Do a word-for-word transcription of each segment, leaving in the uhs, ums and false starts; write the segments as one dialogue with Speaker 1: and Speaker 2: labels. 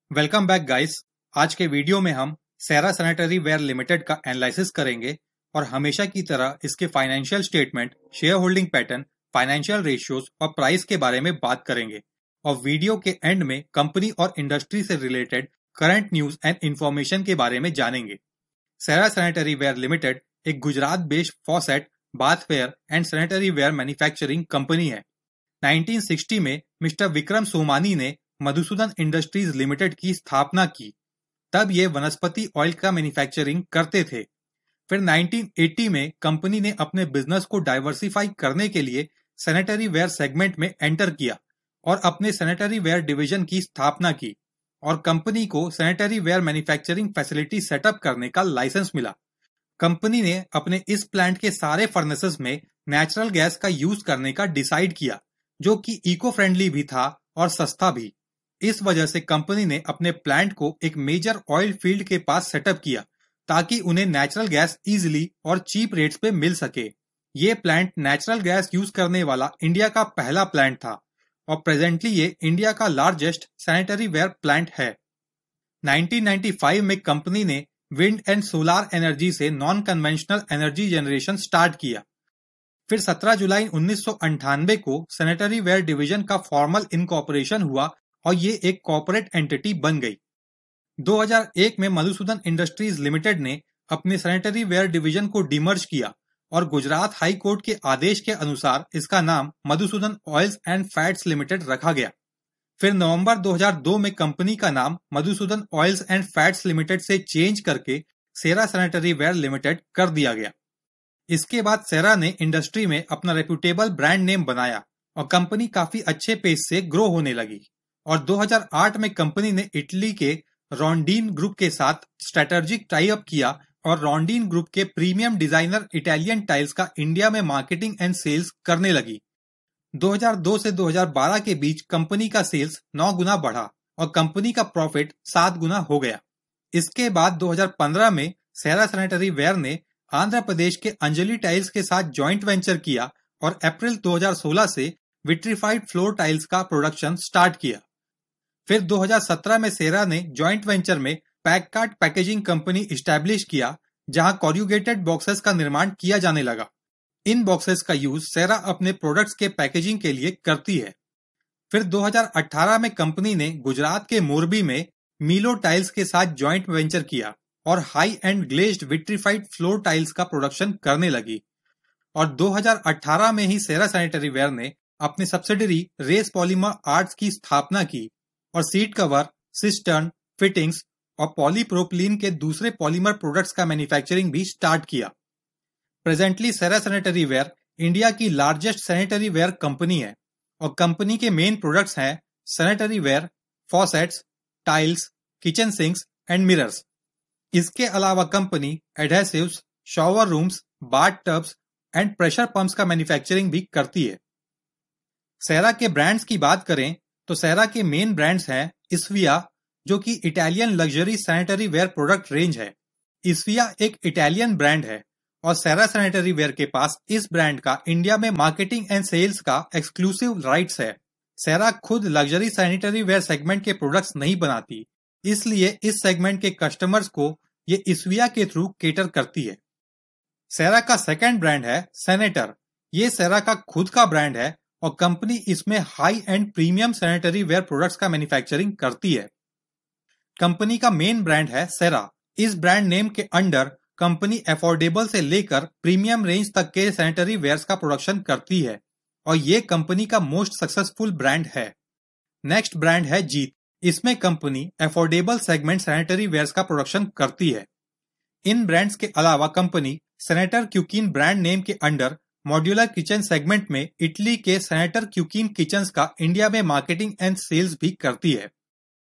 Speaker 1: Welcome back guys. आज के video में हम सेरा सैनिटरी वेयर लिमिटेड का एनालिसिस करेंगे और हमेशा की तरह इसके financial statement, share holding pattern, financial ratios और प्राइस के बारे में बात करेंगे। और वीडियो के एंड में कंपनी और इंडस्ट्री से related current news and information के बारे में जानेंगे। सेरा सैनिटरी वेयर लिमिटेड एक Gujarat based faucet, bathware and sanitary ware manufacturing company है। नाइनटीन सिक्सटी में मिस्टर विक्रम सोमानी ने मधुसूदन इंडस्ट्रीज लिमिटेड की स्थापना की। तब ये वनस्पति ऑयल का मैन्युफैक्चरिंग करते थे। फिर नाइनटीन एटी में कंपनी ने अपने बिजनेस को डाइवर्सिफाई करने के लिए सैनिटरी वेयर सेगमेंट में एंटर किया और अपने सैनिटरी वेयर डिवीजन की स्थापना की और कंपनी को sanitary ware manufacturing facility setup करने का लाइसेंस मिला। कंपनी ने अपने इस प्लांट के सारे फर्नेसेस में नेचुरल गैस का यूज करने का डिसाइड किया, जो कि इको फ्रेंडली भी था और सस्ता भी। इस वजह से कंपनी ने अपने प्लांट को एक मेजर ऑयल फील्ड के पास सेटअप किया ताकि उन्हें नेचुरल गैस इजीली और चीप रेट्स पे मिल सके। ये प्लांट नेचुरल गैस यूज करने वाला इंडिया का पहला प्लांट था और प्रेजेंटली ये इंडिया का लार्जेस्ट सैनिटरी वेयर प्लांट है। नाइनटीन नाइंटी फाइव में कंपनी ने विंड एंड सोलार एनर्जी से non conventional energy generation start किया। फिर सत्रह जुलाई उन्नीस सौ अंठानवे को सैनिटरी वेयर डिवीजन का फॉर्मल इनकॉर्पोरेशन हुआ और ये एक कॉर्पोरेट एंटिटी बन गई। दो हज़ार एक में मधुसूदन इंडस्ट्रीज लिमिटेड ने अपने सैनिटरी वेयर डिवीजन को डिमर्ज किया और गुजरात हाई कोर्ट के आदेश के अनुसार इसका नाम Madhusudan oils and fats limited रखा गया। फिर नवंबर दो हज़ार दो में कंपनी का नाम Madhusudan oils and fats limited से चेंज करके सेरा सैनिटरी वेयर लिमिटेड कर दिया गया। इसके बाद सेरा ने इंडस्ट्री में अपना रेप्यूटेबल ब्रांड नेम बनाया और कंपनी काफी अच्छे पेस से ग्रो होने लगी और दो हज़ार आठ में कंपनी ने इटली के रॉन्डीन ग्रुप के साथ स्ट्रेटेजिक टाई अप किया और रॉन्डीन ग्रुप के प्रीमियम डिजाइनर इटालियन टाइल्स का इंडिया में मार्केटिंग एंड सेल्स करने लगी। दो हज़ार दो से दो हज़ार बारह के बीच कंपनी का सेल्स नौ गुना बढ़ा और कंपनी का प्रॉफिट सात गुना हो गया। इसके बाद दो हज़ार पंद्रह में सेरा सैनिटरी वेयर ने आंध्र प्रदेश के अंजलि टाइल्स के साथ जॉइंट वेंचर किया और अप्रैल दो हज़ार सोलह से विट्रीफाइड फ्लोर टाइल्स का प्रोडक्शन स्टार्ट किया। फिर दो हज़ार सत्रह में सेरा ने जॉइंट वेंचर में पैककार्ड पैकेजिंग कंपनी इस्टेब्लिश किया, जहां कॉर्यूगेटेड बॉक्सेस का निर्माण किया जाने लगा। इन बॉक्सेस का यूज सेरा अपने प्रोडक्ट्स के पैकेजिंग के लिए करती है। फिर दो हज़ार अठारह में कंपनी ने गुजरात के मोरबी में मीलो टाइल्स के साथ जॉइंट वेंचर किया और high end glazed vitrified floor tiles का प्रोडक्शन करने लगी। और दो हज़ार अठारह में ही सेरा सैनिटरी वेयर ने अपनी सब्सिडरी रेस पॉलीमर आर्ट्स की स्थापना की और सीट कवर, सिस्टर्न, फिटिंग्स और पॉलीप्रोपिलीन के दूसरे पॉलीमर प्रोडक्ट्स का मैन्युफैक्चरिंग भी स्टार्ट किया। Presently Cera sanitary ware India की लार्जेस्ट सैनिटरी वेयर कंपनी है और कंपनी के मेन प्रोडक्ट्स हैं sanitary ware, faucets, tiles, kitchen sinks and mirrors. इसके अलावा company adhesives, shower rooms, bath tubs and pressure pumps का मैन्युफैक्चरिंग भी करती है। सेरा के ब्रांड्स की बात करें तो सेरा के मेन ब्रांड्स हैं इस्विया, जो कि Italian luxury sanitary ware product range है। इस्विया एक इटालियन ब्रांड है और सेरा सैनिटरी वेयर के पास इस ब्रांड का इंडिया में मार्केटिंग एंड सेल्स का एक्सक्लूसिव राइट्स है। सेरा खुद लग्जरी सैनिटरी वेयर सेगमेंट के प्रोडक्ट्स नहीं बनाती, इसलिए इस सेगमेंट के कस्टमर्स को ये इस्विया के थ्रू केटर करती है। सेरा का सेकंड ब्रांड है सेनेटर। ये सेरा का खुद का ब्रांड है और कंपनी इसमें high end premium sanitary ware products का मैन्युफैक्चरिंग करती है। कंपनी का मेन ब्रांड है सेरा। इस ब्रांड नेम के अंडर कंपनी अफोर्डेबल से लेकर प्रीमियम रेंज तक के सैनिटरी वेयर्स का प्रोडक्शन करती है और ये कंपनी का मोस्ट सक्सेसफुल ब्रांड है। नेक्स्ट ब्रांड है जीत। इसमें company affordable segment sanitary wares का प्रोडक्शन करती है। इन ब्रांड्स के अलावा company Senator Cucine brand name के अंडर मॉड्यूलर किचन सेगमेंट में इटली के सेनेटर क्यूकिन किचन्स का इंडिया में मार्केटिंग एंड सेल्स भी करती है।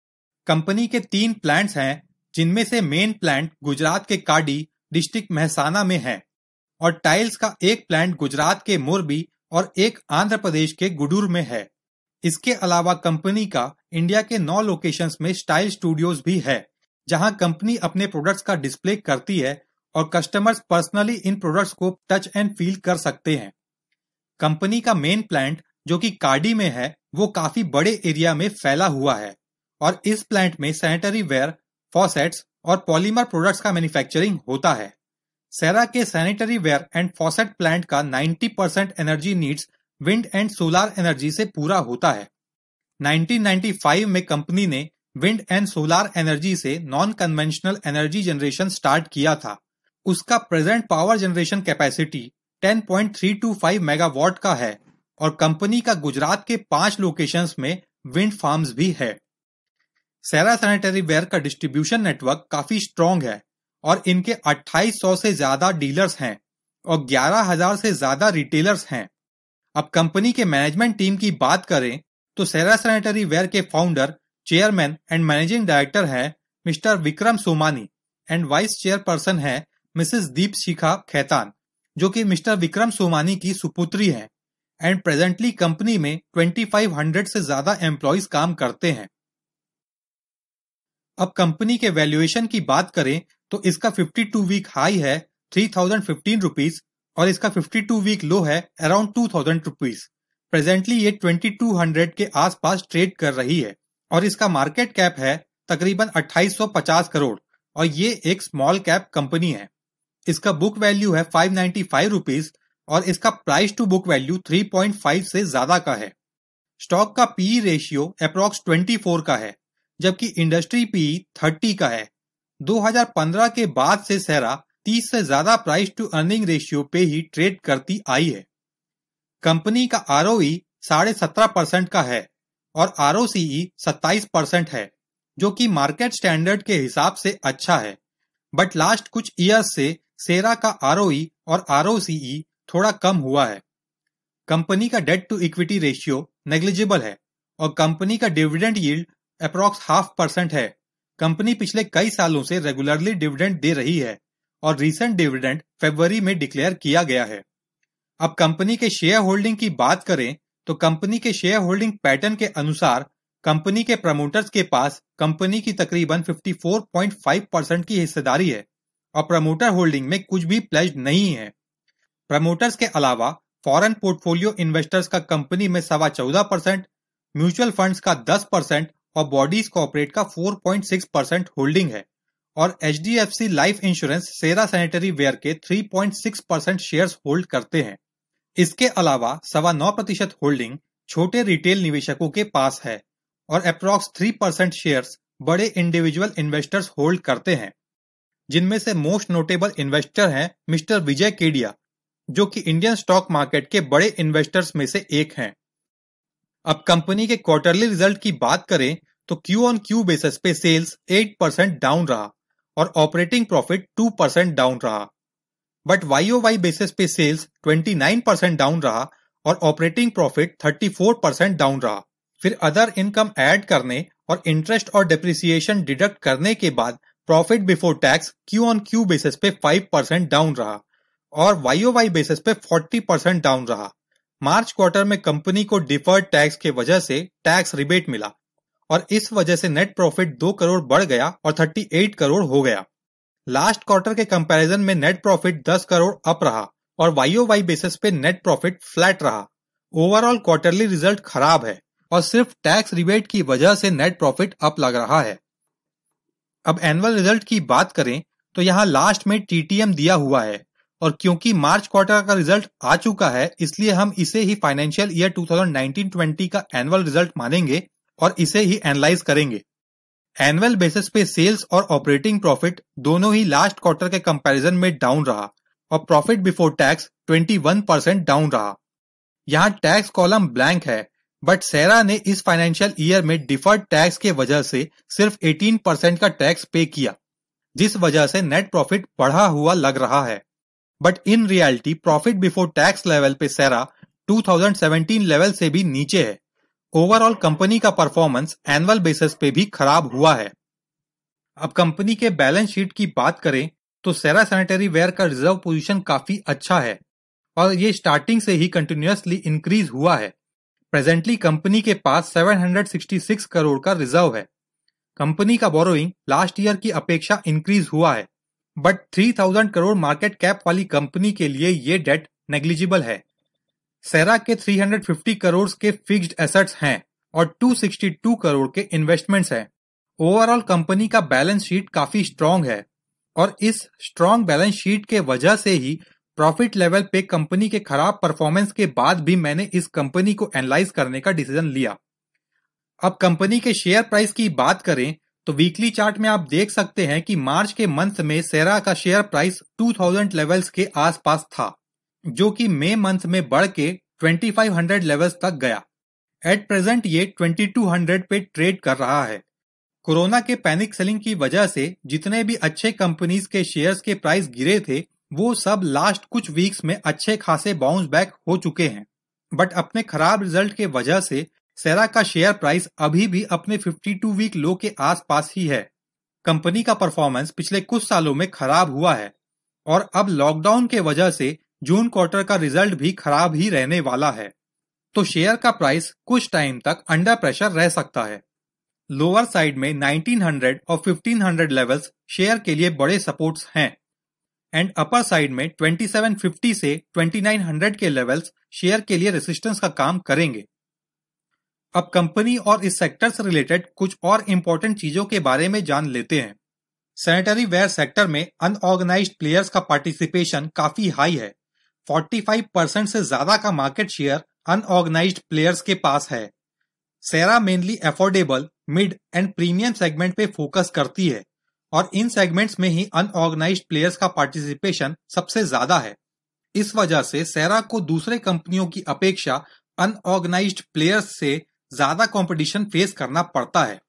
Speaker 1: कंपनी के तीन प्लांट्स हैं, जिनमें से मेन प्लांट गुजरात के काडी डिस्ट्रिक्ट महसाना में है और टाइल्स का एक प्लांट गुजरात के मोरबी और एक आंध्र प्रदेश के गुडूर में है। इसके अलावा कंपनी का इंडिया के नौ लोकेशंस में स्टाइल स्टूडियोज भी है, जहां कंपनी अपने प्रोडक्ट्स का डिस्प्ले करती है और कस्टमर्स पर्सनली इन प्रोडक्ट्स को टच एंड फील कर सकते हैं। कंपनी का मेन प्लांट जो कि काडी में है, वो काफी बड़े एरिया में फैला हुआ है और इस प्लांट में सैनिटरी वेयर, फॉसेट्स और पॉलीमर प्रोडक्ट्स का मैन्युफैक्चरिंग होता है। सेरा के sanitary ware and faucet plant का नब्बे percent energy needs wind and solar energy से पूरा होता है। नाइनटीन नाइंटी फाइव में कंपनी ने विंड एंड सोलार एनर्जी से non conventional energy generation start किया था। उसका present power generation capacity ten point three two five megawatt का है और कंपनी का गुजरात के पांच लोकेशंस में विंड फार्म्स भी है। सेरा सैनिटरी वेयर का डिस्ट्रीब्यूशन नेटवर्क काफी स्ट्रॉन्ग है और इनके अट्ठाईस सौ से ज्यादा डीलर्स हैं और ग्यारह हज़ार से ज्यादा रिटेलर्स हैं। अब कंपनी के मैनेजमेंट टीम की बात करें तो सेरा सैनिटरी वेयर के founder, chairman and managing director है mister Vikram Somani and vice chairperson है मिसेस दीपशिखा खैतान, जो कि मिस्टर विक्रम सोमानी की सुपुत्री हैं एंड प्रेजेंटली कंपनी में पच्चीस सौ से ज्यादा एम्प्लॉइज काम करते हैं। अब कंपनी के वैल्यूएशन की बात करें तो इसका बावन वीक हाई है थ्री थाउजेंड फिफ्टीन रुपीज और इसका बावन वीक लो है around two thousand rupees. Presently ये ट्वेंटी टू हंड्रेड के आसपास ट्रेड कर रही है और इसका मार्केट कैप है तकरीबन अट्ठाईस सौ पचास करोड़ और ये एक स्मॉल कैप कंपनी है। इसका बुक वैल्यू है फाइव नाइंटी फाइव रुपीज और इसका price to book value three point five से ज्यादा का है। स्टॉक का पीई रेशियो अप्रॉक्स चौबीस का है, जबकि इंडस्ट्री पीई थर्टी का है। दो हज़ार पंद्रह के बाद से सेरा तीस से ज्यादा प्राइस टू अर्निंग रेशियो पे ही ट्रेड करती आई है। कंपनी का आरओई साढ़े सत्रह परसेंट का है और आरओसीई सत्ताईस परसेंट है, जो कि मार्केट स्टैंडर्ड के हिसाब से अच्छा है। बट लास्ट कुछ ईयर्स से सेरा का आरओई और आरओसीई थोड़ा कम हुआ है। कंपनी का debt to equity ratio negligible है और कंपनी का dividend yield approx half percent है। कंपनी पिछले कई सालों से रेगुलरली डिविडेंड दे रही है और रीसेंट डिविडेंड फरवरी में डिक्लेयर किया गया है। अब कंपनी के शेयर होल्डिंग की बात करें तो कंपनी के शेयर होल्डिंग पैटर्न के अनुसार कंपनी के प्रमोटर्स के पास कंपनी की तकरीबन चौवन पॉइंट फाइव परसेंट की हिस्सेदारी है और प्रमोटर होल्डिंग में कुछ भी प्लेज्ड नहीं है। प्रमोटर्स के अलावा फॉरेन पोर्टफोलियो इन्वेस्टर्स का कंपनी में सवा चौदह परसेंट, म्यूचुअल फंड्स का दस परसेंट और बॉडीज कॉर्पोरेट का चार पॉइंट सिक्स परसेंट होल्डिंग है और HDFC life insurance Cera sanitary ware के three point six percent shares hold करते हैं। इसके अलावा सवा नौ प्रतिशत होल्डिंग छोटे रिटेल निवेशकों के पास है और अप्रॉक्स थ्री परसेंट शेयर्स बड़े इंडिविजुअल इन्वेस्टर्स होल्ड करते हैं, जिनमें से मोस्ट नोटेबल इन्वेस्टर हैं मिस्टर विजय केडिया, जो कि इंडियन स्टॉक मार्केट के बड़े इन्वेस्टर्स में से एक हैं। अब कंपनी के क्वार्टरली रिजल्ट की बात करें तो क्यू ऑन क्यू बेसिस पे सेल्स एट परसेंट डाउन रहा और operating profit two percent down रहा, but Y O Y basis पे sales twenty nine percent down रहा और operating profit thirty four percent down रहा। फिर अदर इनकम ऐड करने और इंटरेस्ट और डिप्रिसिएशन डिडक्ट करने के बाद profit before tax Q on Q basis पे फाइव परसेंट डाउन रहा और वाई ओ वाई बेसिस पे फोर्टी परसेंट डाउन रहा। मार्च क्वार्टर में कंपनी को डिफर्ड टैक्स के वजह से टैक्स रिबेट मिला और इस वजह से नेट प्रॉफिट दो करोड़ बढ़ गया और अड़तीस करोड़ हो गया। लास्ट क्वार्टर के कंपैरिजन में नेट प्रॉफिट दस करोड़ अप रहा और वाई ओ वाई बेसिस पे नेट प्रॉफिट फ्लैट रहा। ओवरऑल क्वार्टरली रिजल्ट खराब है और सिर्फ टैक्स रिबेट की वजह से नेट प्रॉफिट अप लग रहा है। अब एनुअल रिजल्ट की बात करें तो यहाँ लास्ट में टीटीएम दिया हुआ है और क्योंकि मार्च क्वार्टर का रिजल्ट आ चुका है इसलिए हम इसे ही financial year two thousand nineteen twenty का एनुअल रिजल्ट मानेंगे और इसे ही एनालाइज करेंगे। एनुअल बेसिस पे सेल्स और ऑपरेटिंग प्रॉफिट दोनों ही लास्ट क्वार्टर के कंपैरिजन में डाउन रहा और प्रॉफिट बिफोर टैक्स इक्कीस परसेंट डाउन रहा। यहाँ टैक्स कॉलम ब्लैंक है, बट सेरा ने इस फाइनेंशियल ईयर में डिफर्ड टैक्स के वजह से सिर्फ अठारह परसेंट का टैक्स पे किया, जिस वजह से नेट प्रॉफिट बढ़ा हुआ लग रहा है। But in reality profit before tax level पे Cera two thousand seventeen level से भी नीचे है। ओवरऑल कंपनी का परफॉर्मेंस एनुअल बेसिस पे भी खराब हुआ है। अब कंपनी के बैलेंस शीट की बात करें तो सेरा सैनिटरी वेयर का रिजर्व पोजीशन काफी अच्छा है और ये स्टार्टिंग से ही कंटिन्यूअसली इंक्रीज हुआ है। प्रेजेंटली कंपनी के पास सात सौ छियासठ करोड़ का रिजर्व है। कंपनी का बोरोइंग लास्ट ईयर की अपेक्षा इंक्रीज हुआ है, बट तीन हज़ार करोड़ मार्केट कैप वाली कंपनी के लिए ये डेट नेग्लिजिबल है। सेरा के तीन सौ पचास करोड़ के फिक्स्ड एसेट्स हैं और दो सौ बासठ करोड़ के इन्वेस्टमेंट्स हैं। ओवरऑल कंपनी का बैलेंस शीट काफी स्ट्रांग है और इस स्ट्रांग बैलेंस शीट के वजह से ही प्रॉफिट लेवल पे कंपनी के खराब परफॉर्मेंस के बाद भी मैंने इस कंपनी को एनालाइज करने का डिसीजन लिया। अब कंपनी के शेयर प्राइस की बात करें तो वीकली चार्ट में आप देख सकते हैं कि मार्च के मंथ में सेरा का शेयर प्राइस दो हज़ार लेवल्स के आसपास था, जो कि मई मंथ में बढ़ के पच्चीस सौ लेवल्स तक गया। एट प्रेजेंट ये बाईस सौ पे ट्रेड कर रहा है। कोरोना के पैनिक सेलिंग की वजह से जितने भी अच्छे कंपनीज के शेयर्स के प्राइस गिरे थे वो सब लास्ट कुछ वीक्स में अच्छे खासे बाउंस बैक हो चुके हैं, बट अपने खराब रिजल्ट के वजह से सेरा का शेयर प्राइस अभी भी अपने बावन वीक लो के आसपास ही है। कंपनी का परफॉर्मेंस पिछले कुछ सालों में खराब हुआ है और अब लॉकडाउन के वजह से जून क्वार्टर का रिजल्ट भी खराब ही रहने वाला है, तो शेयर का प्राइस कुछ टाइम तक अंडर प्रेशर रह सकता है। लोअर साइड में उन्नीस सौ और पंद्रह सौ लेवल्स शेयर के लिए बड़े सपोर्ट्स हैं एंड अपर साइड में सत्ताईस सौ पचास से उनतीस सौ के लेवल्स शेयर के लिए रेसिस्टेंस का काम करेंगे। अब कंपनी और इस सेक्टर से रिलेटेड कुछ और इंपॉर्टेंट चीजों के बारे में जान लेते हैं। सैनिटरी वेयर सेक्टर में अनऑर्गेनाइज्ड प्लेयर्स का पार्टिसिपेशन काफी हाई है। पैंतालीस परसेंट से ज्यादा का मार्केट शेयर अनऑर्गेनाइज्ड प्लेयर्स के पास है। Cera mainly affordable, mid and premium segment पे फोकस करती है और इन सेगमेंट्स में ही अनऑर्गेनाइज्ड प्लेयर्स का पार्टिसिपेशन सबसे ज्यादा है। इस वजह से सेरा को दूसरे कंपनियों की अपेक्षा अनऑर्गेनाइज्ड प्लेयर्स से ज्यादा कंपटीशन फेस करना पड़ता है।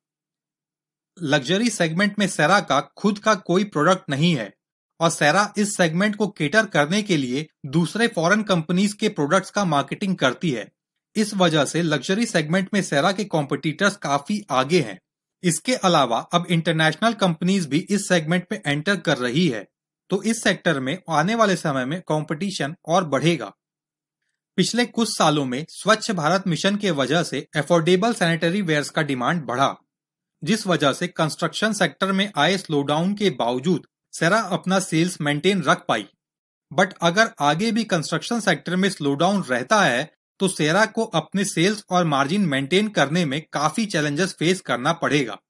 Speaker 1: लग्जरी सेगमेंट में सेरा का खुद का कोई प्रोडक्ट नहीं है और सेरा इस सेगमेंट को केटर करने के लिए दूसरे फॉरेन कंपनीज के प्रोडक्ट्स का मार्केटिंग करती है। इस वजह से लग्जरी सेगमेंट में सेरा के कॉम्पिटिटर्स काफी आगे हैं। इसके अलावा अब इंटरनेशनल कंपनीज भी इस सेगमेंट में एंटर कर रही है, तो इस सेक्टर में आने वाले समय में कंपटीशन और बढ़ेगा। पिछले कुछ सालों में स्वच्छ भारत मिशन के वजह से अफोर्डेबल सैनिटरी वेयर्स का डिमांड बढ़ा, जिस वजह से कंस्ट्रक्शन सेक्टर में आए स्लोडाउन के बावजूद सेरा अपना सेल्स मेंटेन रख पाई। बट अगर आगे भी कंस्ट्रक्शन सेक्टर में स्लोडाउन रहता है तो सेरा को अपने सेल्स और मार्जिन मेंटेन करने में काफी चैलेंजेस फेस करना पड़ेगा।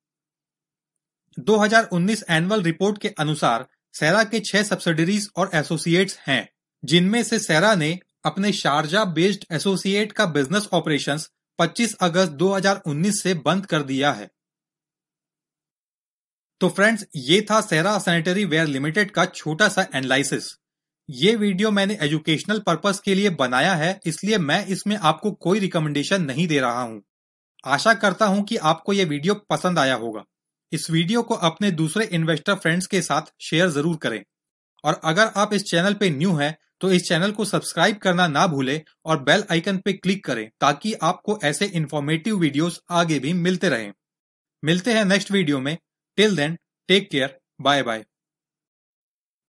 Speaker 1: दो हज़ार उन्नीस एनुअल रिपोर्ट के अनुसार सेरा के छह सब्सिडरीज और एसोसिएट्स हैं, जिनमें से सेरा ने अपने शारजा बेस्ड एसोसिएट का बिजनेस ऑपरेशंस पच्चीस अगस्त दो हज़ार उन्नीस से बंद कर दिया है। तो फ्रेंड्स, ये था सेरा सैनिटरी वेयर लिमिटेड का छोटा सा एनालिसिस। ये वीडियो मैंने एजुकेशनल पर्पस के लिए बनाया है, इसलिए मैं इसमें आपको कोई रिकमेंडेशन नहीं दे रहा हूं। आशा करता हूं कि आपको ये वीडियो पसंद आया होगा। इस वीडियो को अपने दूसरे इन्वेस्टर फ्रेंड्स के साथ शेयर जरूर करें और अगर आप इस चैनल पे न्यू हैं तो इस चैनल को सब्सक्राइब करना ना भूलें और बेल आइकन पे क्लिक करें ताकि आपको ऐसे इंफॉर्मेटिव वीडियोस आगे भी मिलते रहें। मिलते हैं नेक्स्ट वीडियो में। Till then, take care, bye bye.